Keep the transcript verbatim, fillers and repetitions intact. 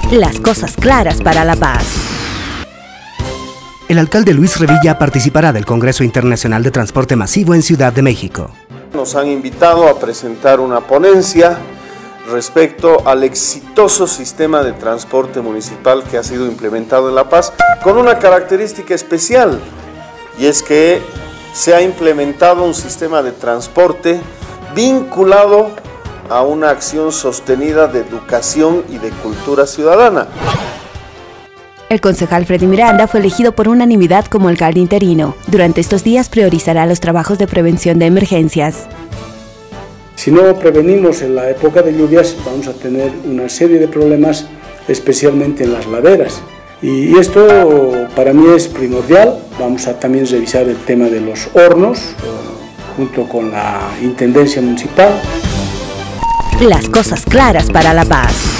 Las cosas claras para la paz. El alcalde Luis Revilla participará del Congreso Internacional de Transporte Masivo en Ciudad de México. Nos han invitado a presentar una ponencia respecto al exitoso sistema de transporte municipal que ha sido implementado en La Paz, con una característica especial, y es que se ha implementado un sistema de transporte vinculado a una acción sostenida de educación y de cultura ciudadana. El concejal Freddy Miranda fue elegido por unanimidad como alcalde interino. Durante estos días priorizará los trabajos de prevención de emergencias. Si no prevenimos en la época de lluvias, vamos a tener una serie de problemas, especialmente en las laderas. Y esto para mí es primordial. Vamos a también revisar el tema de los hornos, junto con la Intendencia Municipal. Las cosas claras para la paz.